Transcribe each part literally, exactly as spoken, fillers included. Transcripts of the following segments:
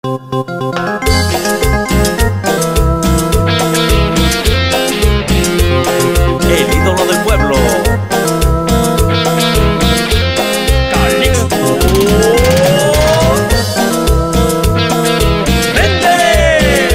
El ídolo del pueblo, Calixto Méndez.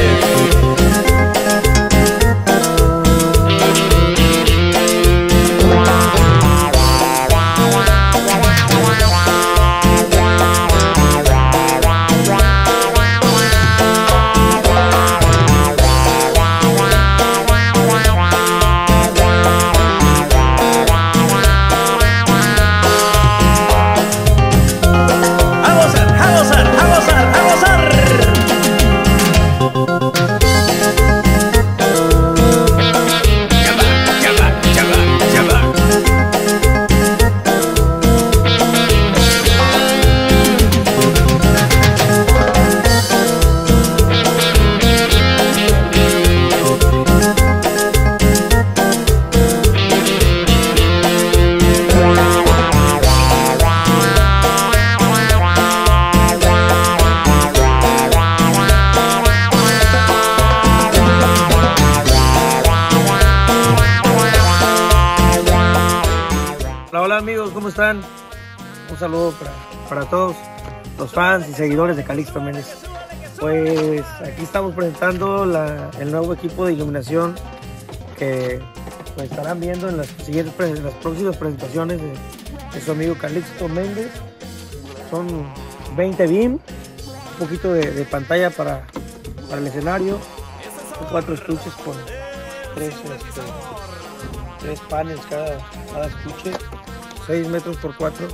Hola, hola amigos, ¿cómo están? Un saludo para, para todos los fans y seguidores de Calixto Méndez. Pues aquí estamos presentando la, el nuevo equipo de iluminación que pues, estarán viendo en las siguientes en las próximas presentaciones de, de su amigo Calixto Méndez. Son veinte B I M, un poquito de, de pantalla para, para el escenario, cuatro estuches con tres, este, tres paneles cada, cada estuche, seis metros por cuatro,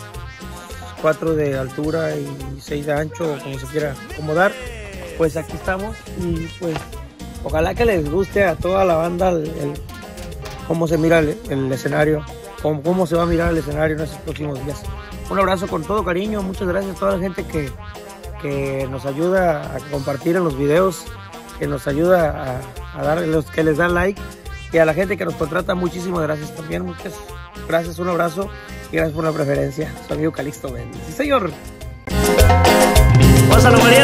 cuatro de altura y seis de ancho, como se quiera acomodar. Pues aquí estamos y pues ojalá que les guste a toda la banda el, el, cómo se mira el, el escenario, cómo, cómo se va a mirar el escenario en estos próximos días. Un abrazo con todo cariño, muchas gracias a toda la gente que, que nos ayuda a compartir en los videos, que nos ayuda a, a dar los que les dan like, y a la gente que nos contrata, muchísimas gracias también, muchas gracias, un abrazo y gracias por la preferencia. Su amigo Calixto Méndez. Sí, señor. Pásalo, María.